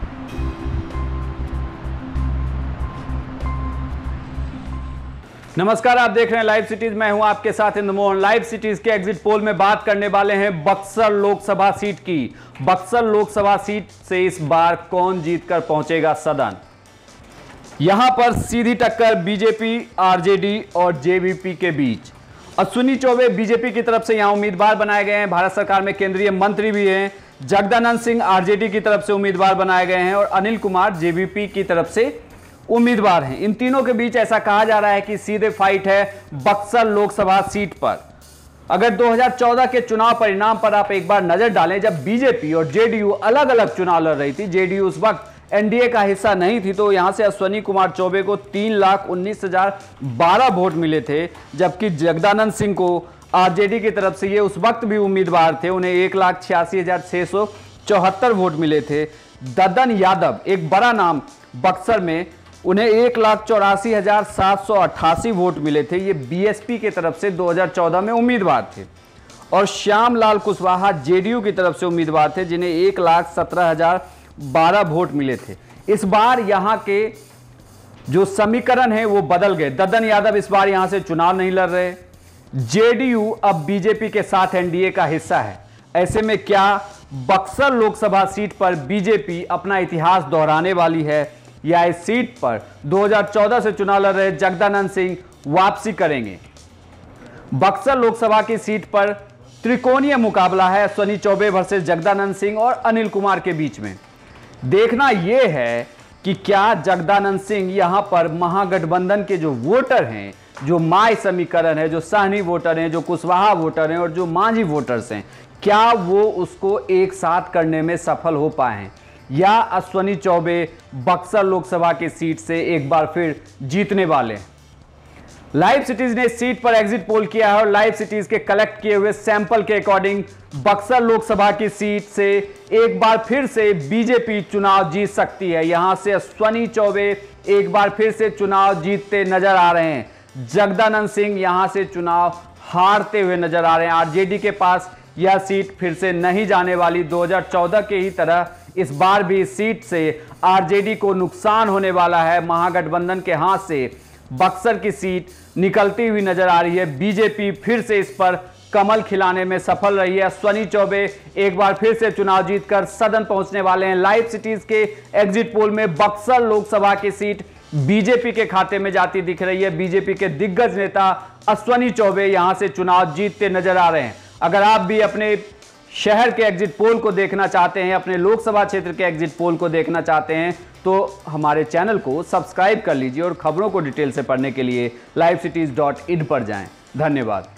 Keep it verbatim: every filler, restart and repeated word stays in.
नमस्कार, आप देख रहे हैं लाइव सिटीज। मैं हूं आपके साथ इंदु मोहन। लाइव सिटीज के एग्जिट पोल में बात करने वाले हैं बक्सर लोकसभा सीट की। बक्सर लोकसभा सीट से इस बार कौन जीतकर पहुंचेगा सदन। यहां पर सीधी टक्कर बीजेपी, आरजेडी और जेवीपी के बीच। अश्विनी चौबे बीजेपी की तरफ से यहां उम्मीदवार बनाए गए हैं, भारत सरकार में केंद्रीय मंत्री भी हैं। जगदानंद सिंह आरजेडी की तरफ से उम्मीदवार बनाए गए हैं और अनिल कुमार जेवीपी की तरफ से उम्मीदवार हैं। इन तीनों के बीच ऐसा कहा जा रहा है कि सीधे फाइट है बक्सर लोकसभा सीट पर। अगर दो हज़ार चौदह के चुनाव परिणाम पर आप एक बार नजर डालें, जब बीजेपी और जेडीयू अलग अलग चुनाव लड़ रही थी, जेडीयू उस वक्त एनडीए का हिस्सा नहीं थी, तो यहां से अश्विनी कुमार चौबे को तीन लाख उन्नीस हजार बारह वोट मिले थे, जबकि जगदानंद सिंह को आरजेडी की तरफ से ये उस वक्त भी उम्मीदवार थे, उन्हें एक लाख छियासी हजार छह सौ चौहत्तर वोट मिले थे। ददन यादव, एक बड़ा नाम बक्सर में, उन्हें एक लाख चौरासी हजार सात सौ अट्ठासी वोट मिले थे। ये बीएसपी की तरफ से दो हज़ार चौदह में उम्मीदवार थे। और श्याम लाल कुशवाहा जेडीयू की तरफ से उम्मीदवार थे, जिन्हें एक लाख सत्रह हजार बारह वोट मिले थे। इस बार यहां के जो समीकरण है वो बदल गए। ददन यादव इस बार यहां से चुनाव नहीं लड़ रहे। जेडीयू अब बीजेपी के साथ एनडीए का हिस्सा है। ऐसे में क्या बक्सर लोकसभा सीट पर बीजेपी अपना इतिहास दोहराने वाली है, या इस सीट पर दो हज़ार चौदह से चुनाव लड़ रहे जगदानंद सिंह वापसी करेंगे। बक्सर लोकसभा की सीट पर त्रिकोणीय मुकाबला है अश्विनी चौबे वर्सेस जगदानंद सिंह और अनिल कुमार के बीच में। देखना यह है कि क्या जगदानंद सिंह यहां पर महागठबंधन के जो वोटर हैं, जो माई समीकरण है, जो साहनी वोटर हैं, जो कुशवाहा वोटर हैं और जो मांझी वोटर्स हैं, क्या वो उसको एक साथ करने में सफल हो पाए हैं, या अश्विनी चौबे बक्सर लोकसभा की सीट से एक बार फिर जीतने वाले हैं। लाइव सिटीज ने इस सीट पर एग्जिट पोल किया है और लाइव सिटीज के कलेक्ट किए हुए सैंपल के अकॉर्डिंग बक्सर लोकसभा की सीट से एक बार फिर से बीजेपी चुनाव जीत सकती है। यहां से अश्विनी चौबे एक बार फिर से चुनाव जीतते नजर आ रहे हैं। जगदानंद सिंह यहां से चुनाव हारते हुए नजर आ रहे हैं। आरजेडी के पास यह सीट फिर से नहीं जाने वाली। दो हज़ार चौदह के ही तरह इस बार भी इस सीट से आरजेडी को नुकसान होने वाला है। महागठबंधन के हाथ से बक्सर की सीट निकलती हुई नजर आ रही है। बीजेपी फिर से इस पर कमल खिलाने में सफल रही है। अश्विनी चौबे एक बार फिर से चुनाव जीतकर सदन पहुंचने वाले हैं। लाइव सिटीज के एग्जिट पोल में बक्सर लोकसभा की सीट बीजेपी के खाते में जाती दिख रही है। बीजेपी के दिग्गज नेता अश्विनी चौबे यहां से चुनाव जीतते नजर आ रहे हैं। अगर आप भी अपने शहर के एग्जिट पोल को देखना चाहते हैं, अपने लोकसभा क्षेत्र के एग्जिट पोल को देखना चाहते हैं, तो हमारे चैनल को सब्सक्राइब कर लीजिए और खबरों को डिटेल से पढ़ने के लिए लाइव सिटीज डॉट इन पर जाएं। धन्यवाद।